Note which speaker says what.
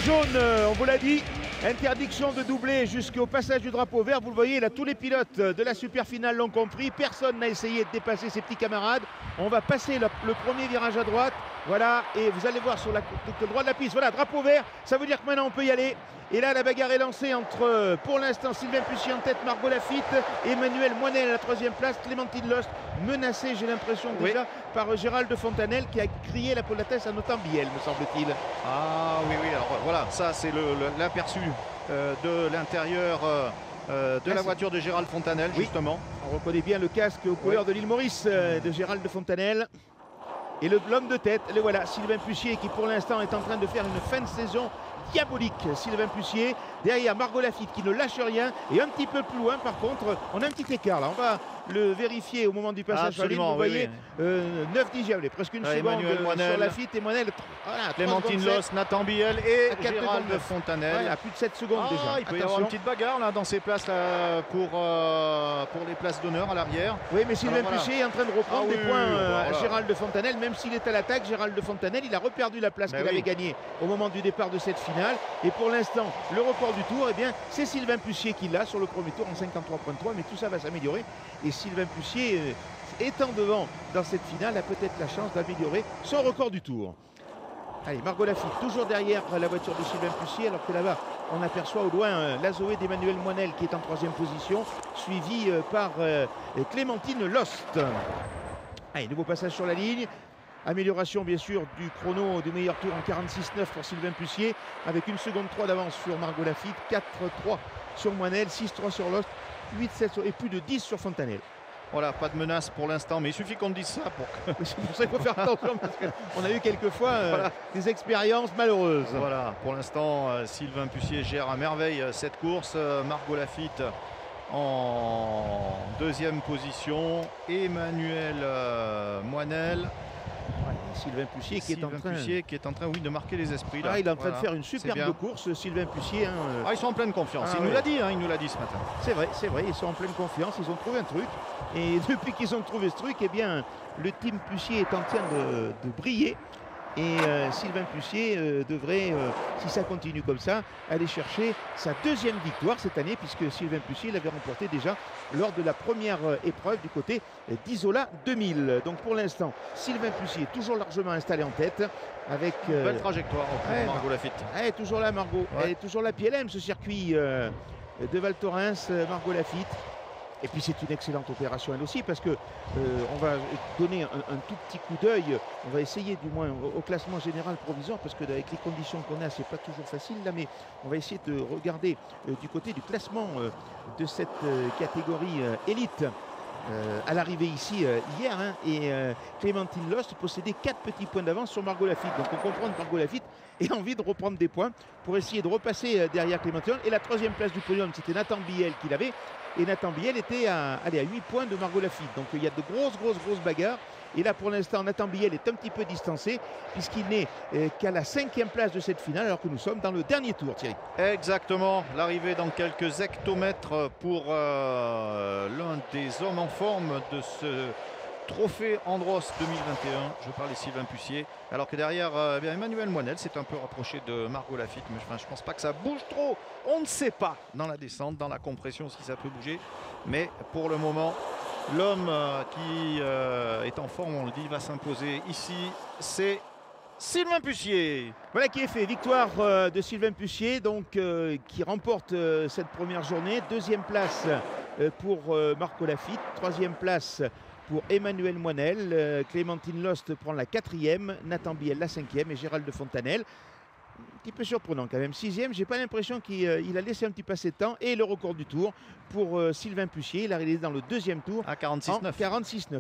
Speaker 1: jaune, on vous l'a dit. Interdiction de doubler jusqu'au passage du drapeau vert. Vous le voyez, là, tous les pilotes de la super finale l'ont compris. Personne n'a essayé de dépasser ses petits camarades. On va passer le premier virage à droite. Voilà, et vous allez voir sur le droit de la piste. Voilà, drapeau vert. Ça veut dire que maintenant on peut y aller. Et là, la bagarre est lancée entre, pour l'instant, Sylvain Puccier en tête, Margot Lafitte, Emmanuel Moinel à la troisième place, Clémentine Lost menacée, j'ai l'impression déjà, par Gérald de Fontanelle qui a crié la politesse à Notambiel, me semble-t-il.
Speaker 2: Ah oui, oui, alors voilà, ça c'est l'aperçu de l'intérieur de la voiture de Gérald Fontanelle, justement.
Speaker 1: On reconnaît bien le casque aux couleurs de l'île Maurice de Gérald de Fontanelle. Et l'homme de tête, le voilà, Sylvain Puccier, qui pour l'instant est en train de faire une fin de saison diabolique. Sylvain Puccier, derrière Margot Lafitte qui ne lâche rien, et un petit peu plus loin par contre, on a un petit écart là, on va le vérifier au moment du passage sur la ligne, vous voyez, 9 dixièmes, presque une seconde sur Lafitte et Moinel. Voilà,
Speaker 2: Clémentine Lost, Nathan Biel et Gérald de Fontanelle.
Speaker 1: À plus de 7 secondes déjà.
Speaker 2: Il peut y avoir une petite bagarre là dans ces places là pour les places d'honneur à l'arrière.
Speaker 1: Oui, mais Sylvain Puccier est en train de reprendre des points à Gérald de Fontanelle, même s'il est à l'attaque. Gérald de Fontanelle, il a reperdu la place qu'il avait gagnée au moment du départ de cette finale. Et pour l'instant, le record du tour, eh bien, c'est Sylvain Puccier qui l'a sur le premier tour en 53,3, mais tout ça va s'améliorer. Et Sylvain Puccier, étant devant dans cette finale, a peut-être la chance d'améliorer son record du tour. Allez, Margot Lafitte, toujours derrière la voiture de Sylvain Puccier, alors que là-bas, on aperçoit au loin la Zoé d'Emmanuel Moinel qui est en troisième position, suivi par Clémentine Lost. Allez, nouveau passage sur la ligne. Amélioration bien sûr du chrono du meilleur tour en 46,9 pour Sylvain Puccier, avec 1 seconde 3 d'avance sur Margot Lafitte, 4,3 sur Moinel, 6,3 sur Lost, 8,7 et plus de 10 sur Fontanelle.
Speaker 2: Voilà, pas de menace pour l'instant, mais il suffit qu'on dise ça pour que...
Speaker 1: C'est pour ça qu'il faut faire attention, parce qu'on a eu quelquefois des expériences malheureuses.
Speaker 2: Voilà, pour l'instant, Sylvain Puccier gère à merveille cette course. Margot Lafitte en deuxième position. Emmanuel Moinel.
Speaker 1: Sylvain Puccier qui
Speaker 2: est en train de marquer les esprits. Là.
Speaker 1: Il est en train de faire une superbe course, Sylvain Puccier.
Speaker 2: Ils sont en pleine confiance. Il nous l'a dit, il nous l'a dit ce matin.
Speaker 1: C'est vrai, ils sont en pleine confiance. Ils ont trouvé un truc. Et depuis qu'ils ont trouvé ce truc, eh bien, le team Puccier est en train de briller. Et Sylvain Puccier devrait, si ça continue comme ça, aller chercher sa deuxième victoire cette année, puisque Sylvain Puccier l'avait remporté déjà lors de la première épreuve du côté d'Isola 2000. Donc pour l'instant, Sylvain Puccier est toujours largement installé en tête. Avec
Speaker 2: belle trajectoire pour Margot Lafitte.
Speaker 1: Elle est toujours là, Margot. Elle est toujours là. Puis elle aime ce circuit de Val Thorens, Margot Lafitte. Et puis c'est une excellente opération elle aussi, parce que on va donner un tout petit coup d'œil, on va essayer du moins au classement général provisoire, parce que avec les conditions qu'on a, c'est pas toujours facile là, mais on va essayer de regarder du côté du classement de cette catégorie élite. À l'arrivée ici hier, et Clémentine Lost possédait 4 petits points d'avance sur Margot Lafitte. Donc on comprend que Margot Lafitte ait envie de reprendre des points pour essayer de repasser derrière Clémentine. Et la troisième place du podium, c'était Nathan Biel qui l'avait. Et Nathan Biel était à 8 points de Margot Lafitte. Donc il y a de grosses bagarres. Et là pour l'instant, Nathan Biel est un petit peu distancé, puisqu'il n'est qu'à la 5e place de cette finale, alors que nous sommes dans le dernier tour, Thierry.
Speaker 2: Exactement, l'arrivée dans quelques hectomètres pour l'un des hommes en forme de ce trophée Andros 2021. Je parle de Sylvain Puccier. Alors que derrière, Emmanuel Moinel s'est un peu rapproché de Margot Lafitte. Mais je ne pense pas que ça bouge trop. On ne sait pas dans la descente, dans la compression, si ça peut bouger. Mais pour le moment, l'homme qui est en forme, on le dit, va s'imposer ici. C'est Sylvain Puccier.
Speaker 1: Voilà qui est fait. Victoire de Sylvain Puccier, donc qui remporte cette première journée. Deuxième place pour Margot Lafitte. Troisième place pour Emmanuel Moinel. Clémentine Lost prend la 4e. Nathan Biel la 5e et Gérald de Fontanelle. Un petit peu surprenant quand même. 6e, j'ai pas l'impression qu'il a laissé un petit passé de temps. Et le record du tour pour Sylvain Puccier. Il a réalisé dans le deuxième tour
Speaker 2: à 46,9.
Speaker 1: 46,9.